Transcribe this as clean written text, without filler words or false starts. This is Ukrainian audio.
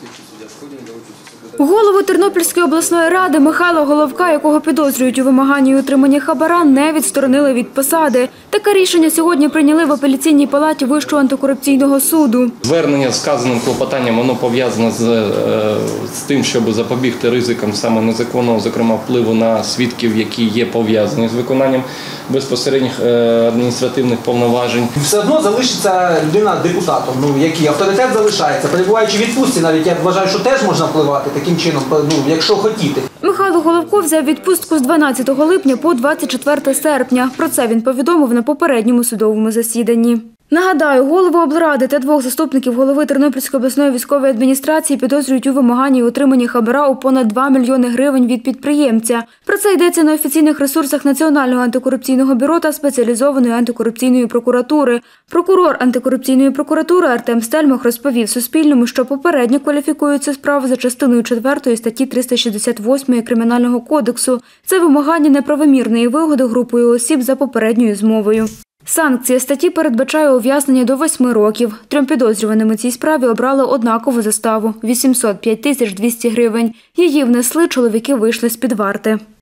Голову Тернопільської обласної ради Михайла Головка, якого підозрюють у вимаганні і отриманні хабара, не відсторонили від посади. Таке рішення сьогодні прийняли в апеляційній палаті Вищого антикорупційного суду. Звернення з вказаним клопотанням, воно пов'язане з тим, щоб запобігти ризикам саме незаконного, зокрема, впливу на свідків, які є пов'язані з виконанням безпосередніх адміністративних повноважень. Все одно залишиться людина депутатом, який авторитет залишається, перебуваючи в відпустці, навіть я вважаю, що теж можна впливати таким чином, якщо хотіти. Михайло Головко взяв відпустку з 12 липня по 24 серпня. Про це він повідомив на попередньому судовому засіданні. Нагадаю, голову облради та двох заступників голови Тернопільської обласної військової адміністрації підозрюють у вимаганні і отриманні хабара у понад 2 мільйони гривень від підприємця. Про це йдеться на офіційних ресурсах Національного антикорупційного бюро та Спеціалізованої антикорупційної прокуратури. Прокурор антикорупційної прокуратури Артем Стельмах розповів Суспільному, що попередньо кваліфікують цю справу за частиною 4 статті 368 Кримінального кодексу. Це вимагання неправомірної вигоди групою осіб за попередньою змовою. Санкція статті передбачає ув'язнення до 8 років. Трьом підозрюваним у цій справі обрали однакову заставу – 805 200 гривень. Її внесли, чоловіки вийшли з-під варти.